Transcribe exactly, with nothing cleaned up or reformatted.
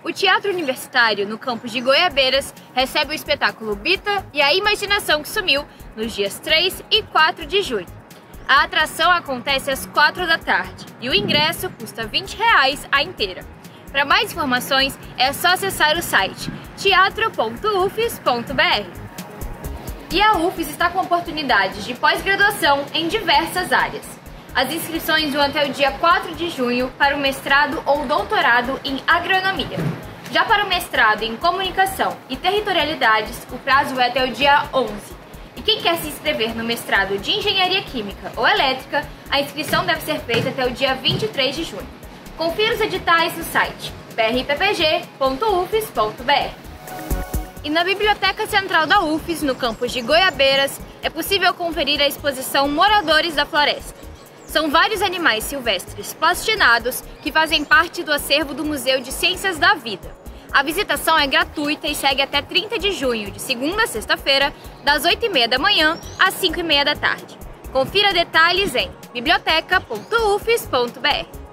O Teatro Universitário, no campus de Goiabeiras, recebe o espetáculo Bita e a Imaginação que Sumiu, nos dias três e quatro de junho. A atração acontece às quatro da tarde e o ingresso custa vinte reais a inteira. Para mais informações, é só acessar o site teatro ponto u f s ponto b r. E a U F S está com oportunidades de pós-graduação em diversas áreas. As inscrições vão até o dia quatro de junho para o mestrado ou doutorado em agronomia. Já para o mestrado em comunicação e territorialidades, o prazo é até o dia onze. E quem quer se inscrever no mestrado de engenharia química ou elétrica, a inscrição deve ser feita até o dia vinte e três de junho. Confira os editais no site b r p p g ponto u f s ponto b r. E na Biblioteca Central da U F S, no campus de Goiabeiras, é possível conferir a exposição Moradores da Floresta. São vários animais silvestres plastinados que fazem parte do acervo do Museu de Ciências da Vida. A visitação é gratuita e segue até trinta de junho, de segunda a sexta-feira, das oito e meia da manhã às cinco e meia da tarde. Confira detalhes em biblioteca ponto u f s ponto b r.